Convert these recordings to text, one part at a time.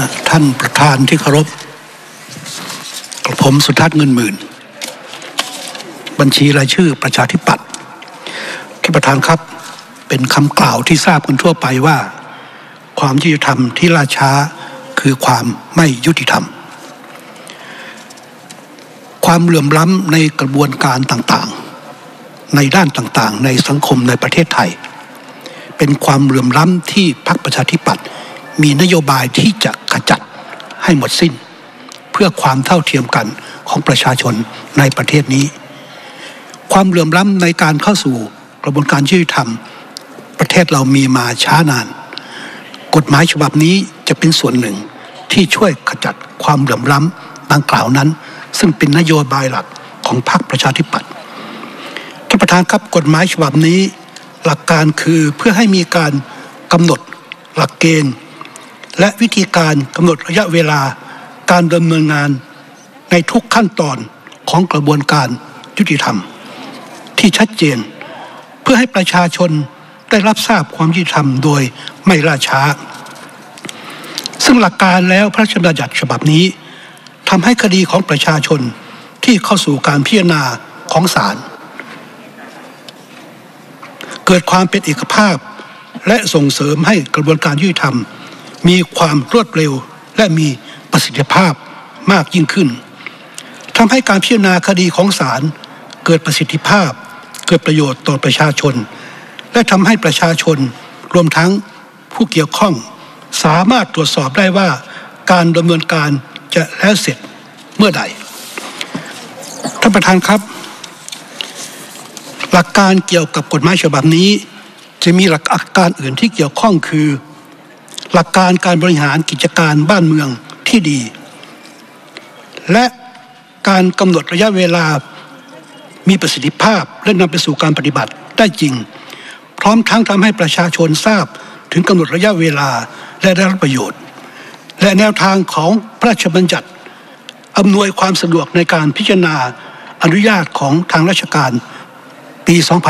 ท่านประธานที่เคารพกับผมสุทัศน์เงินหมื่นบัญชีรายชื่อประชาธิปัตย์ท่านประธานครับเป็นคำกล่าวที่ทราบกันทั่วไปว่าความยุติธรรมที่ล่าช้าคือความไม่ยุติธรรมความเหลื่อมล้ำในกระบวนการต่างๆในด้านต่างๆในสังคมในประเทศไทยเป็นความเหลื่อมล้ำที่พรรคประชาธิปัตย์มีนโยบายที่จะขจัดให้หมดสิ้นเพื่อความเท่าเทียมกันของประชาชนในประเทศนี้ความเหลื่อมล้ำในการเข้าสู่กระบวนการยุติธรรมประเทศเรามีมาช้านานกฎหมายฉบับนี้จะเป็นส่วนหนึ่งที่ช่วยขจัดความเหลื่อมล้ำดังกล่าวนั้นซึ่งเป็นนโยบายหลักของพรรคประชาธิปัตย์ท่านประธานครับกฎหมายฉบับนี้หลักการคือเพื่อให้มีการกำหนดหลักเกณฑ์และวิธีการกำหนดระยะเวลาการดำเนินงานในทุกขั้นตอนของกระบวนการยุติธรรมที่ชัดเจนเพื่อให้ประชาชนได้รับทราบความยุติธรรมโดยไม่ล่าช้าซึ่งหลักการแล้วพระราชบัญญัติฉบับนี้ทำให้คดีของประชาชนที่เข้าสู่การพิจารณาของศาลเกิดความเป็นเอกภาพและส่งเสริมให้กระบวนการยุติธรรมมีความรวดเร็วและมีประสิทธิภาพมากยิ่งขึ้นทำให้การพิจารณาคดีของศาลเกิดประสิทธิภาพเกิดประโยชน์ต่อประชาชนและทำให้ประชาชนรวมทั้งผู้เกี่ยวข้องสามารถตรวจสอบได้ว่าการดำเนินการจะแล้วเสร็จเมื่อใดท่านประธานครับหลักการเกี่ยวกับกฎหมายฉบับนี้จะมีหลักการอื่นที่เกี่ยวข้องคือหลักการการบริหารกิจการบ้านเมืองที่ดีและการกำหนดระยะเวลามีประสิทธิภาพและนำไปสู่การปฏิบัติได้จริงพร้อมทั้งทำให้ประชาชนทราบถึงกำหนดระยะเวลาและได้รับประโยชน์และแนวทางของพระราชบัญญัติอำนวยความสะดวกในการพิจารณาอนุญาตของทางราชการปี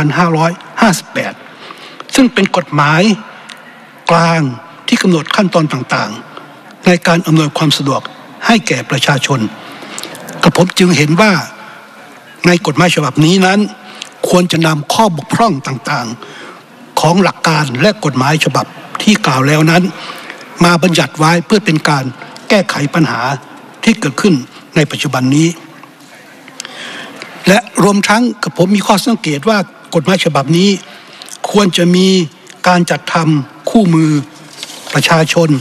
2558 ซึ่งเป็นกฎหมายกลางที่กำหนดขั้นตอนต่างๆในการอำนวยความสะดวกให้แก่ประชาชนกระผมจึงเห็นว่าในกฎหมายฉบับนี้นั้นควรจะนำข้อบกพร่องต่างๆของหลักการและกฎหมายฉบับที่กล่าวแล้วนั้นมาบัญญัติไว้เพื่อเป็นการแก้ไขปัญหาที่เกิดขึ้นในปัจจุบันนี้และรวมทั้งกับผมมีข้อสังเกตว่ากฎหมายฉบับนี้ควรจะมีการจัดทำคู่มือประชาชน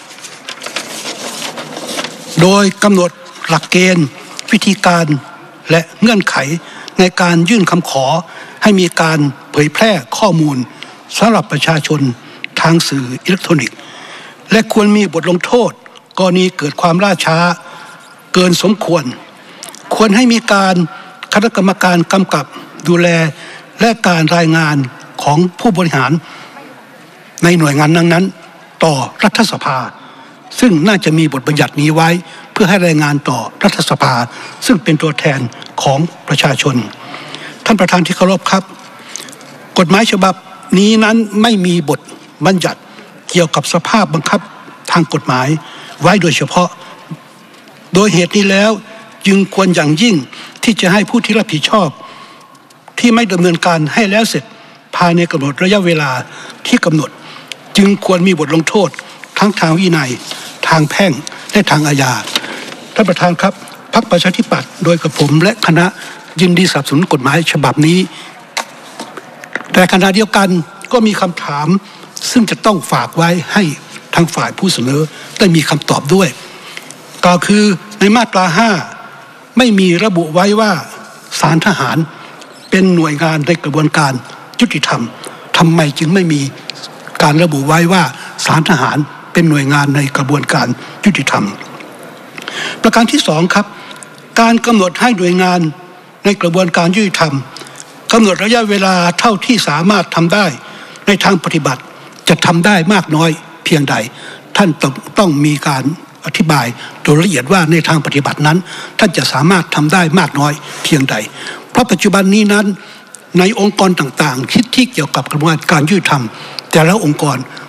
โดยกำหนดหลักเกณฑ์วิธีการและเงื่อนไขในการยื่นคำขอให้มีการเผยแพร่ข้อมูลสำหรับประชาชนทางสื่ออิเล็กทรอนิกส์และควรมีบทลงโทษกรณีเกิดความล่าช้าเกินสมควรให้มีการคณะกรรมการกำกับดูแลและการรายงานของผู้บริหารในหน่วยงานนั้นๆต่อรัฐสภาซึ่งน่าจะมีบทบัญญัตินี้ไว้เพื่อให้รายงานต่อรัฐสภาซึ่งเป็นตัวแทนของประชาชนท่านประธานที่เคารพครับกฎหมายฉบับนี้นั้นไม่มีบทบัญญัติเกี่ยวกับสภาพบังคับทางกฎหมายไว้โดยเฉพาะโดยเหตุนี้แล้วจึงควรอย่างยิ่งที่จะให้ผู้ที่รับผิดชอบที่ไม่ดำเนินการให้แล้วเสร็จภายในกำหนดระยะเวลาที่กำหนดจึงควรมีบทลงโทษทั้งทางวินัยทางแพ่งและทางอาญาท่านประธานครับพรรคประชาธิปัตย์โดยกับผมและคณะยินดีสนับสนุนกฎหมายฉบับนี้แต่ขณะเดียวกันก็มีคำถามซึ่งจะต้องฝากไว้ให้ทางฝ่ายผู้เสนอได้มีคำตอบด้วยก็คือในมาตรา 5ไม่มีระบุไว้ว่าศาลทหารเป็นหน่วยงานในกระบวนการยุติธรรมทำไมจึงไม่มีการระบุไว้ว่าศาลทหารเป็นหน่วยงานในกระบวนการยุติธรรมประการที่2ครับการกำหนดให้หน่วยงานในกระบวนการยุติธรรมกำหนดระยะเวลาเท่าที่สามารถทำได้ในทางปฏิบัติจะทำได้มากน้อยเพียงใดท่านต้องมีการอธิบายโดยละเอียดว่าในทางปฏิบัตินั้นท่านจะสามารถทำได้มากน้อยเพียงใดเพราะปัจจุบันนี้นั้นในองค์กรต่างๆที่เกี่ยวกับกระบวนการยุติธรรมแต่ละองค์กร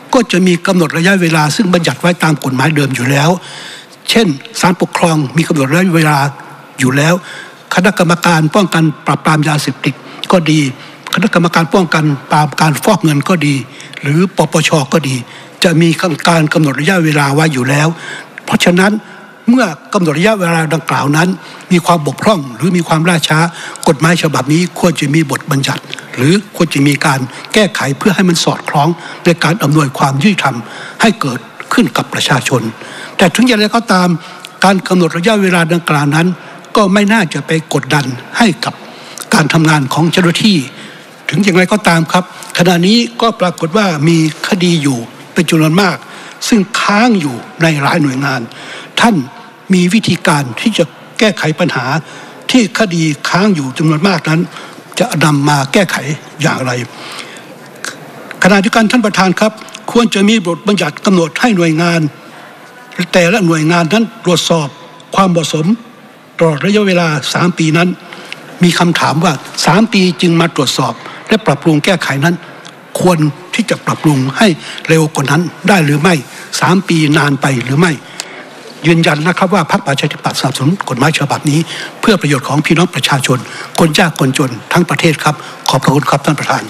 ก็จะมีกำหนดระยะเวลาซึ่งบัญญัติไว้ตามกฎหมายเดิมอยู่แล้วเช่นศาลปกครองมีกำหนดระยะเวลาอยู่แล้วคณะกรรมการป้องกันปราบปรามยาเสพติดก็ดีคณะกรรมการป้องกันปราบการฟอกเงินก็ดีหรือปปช.ก็ดีจะมีการกำหนดระยะเวลาไว้อยู่แล้วเพราะฉะนั้นเมื่อกำหนดระยะเวลาดังกล่าวนั้นมีความบกพร่องหรือมีความล่าช้ากฎหมายฉบับนี้ควรจะมีบทบัญญัติหรือควรจะมีการแก้ไขเพื่อให้มันสอดคล้องในการอำนวยความยุติธรรมให้เกิดขึ้นกับประชาชนแต่ถึงอย่างไรก็ตามการกำหนดระยะเวลาดังกล่าวนั้นก็ไม่น่าจะไปกดดันให้กับการทำงานของเจ้าหน้าที่ถึงอย่างไรก็ตามครับขณะนี้ก็ปรากฏว่ามีคดีอยู่เป็นจำนวนมากซึ่งค้างอยู่ในหลายหน่วยงานท่านมีวิธีการที่จะแก้ไขปัญหาที่คดีค้างอยู่จำนวนมากนั้นจะนำมาแก้ไขอย่างไรขณะเดียวกันท่านประธานครับควรจะมีบทบัญญัติกำหนดให้หน่วยงานแต่ละหน่วยงานนั้นตรวจสอบความเหมาะสมตลอดระยะเวลา3 ปีนั้นมีคำถามว่า3 ปีจึงมาตรวจสอบและปรับปรุงแก้ไขนั้นควรที่จะปรับปรุงให้เร็วกว่านั้นได้หรือไม่3 ปีนานไปหรือไม่ยืนยันนะครับว่าพรรคประชาธิปัตย์สนับสนุนกฎหมายฉบับนี้เพื่อประโยชน์ของพี่น้องประชาชนคนยากคนจนทั้งประเทศครับขอบพระคุณครับท่านประธาน